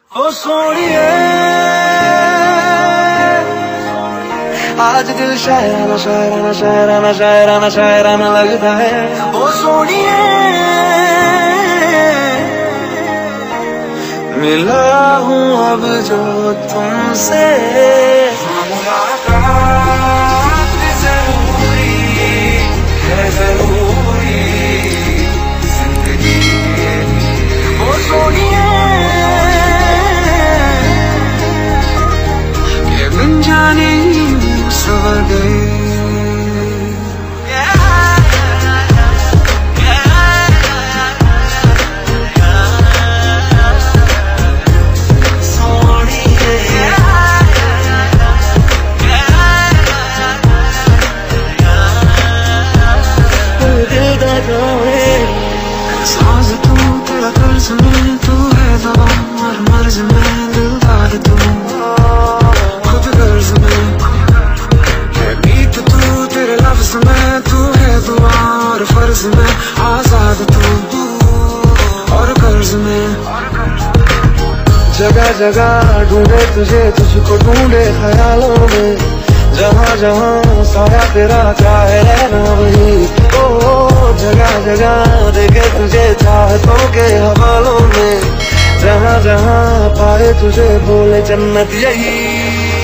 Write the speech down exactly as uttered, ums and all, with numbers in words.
ओ सोनिए आज दिल शायराना शायराना शायराना शायराना शायराना लगता है। ओ सोनिए मिला हूँ अब जो तुमसे, मुलाकात जरूरी है, जरूरी जिंदगी के लिए। ओ सोनिए ये बिन जाने सवर गई। साज तू तेरा कर्ज में, तू है दवा और मर्ज में, दिलदार तू खुद गर्ज में है, बीत तू तेरे लफ्ज में, तू है दुआ और फर्ज में, आजाद तू और कर्ज में। जगह जगह ढूंढे तुझे, तुझको ढूंढे ख्यालों में, जहाँ जहाँ साया तेरा चाहे रहना वही। ओ जगह जगह देखे तुझे चाहतों के हवालों में, जहाँ जहाँ पाए तुझे बोले जन्नत यही।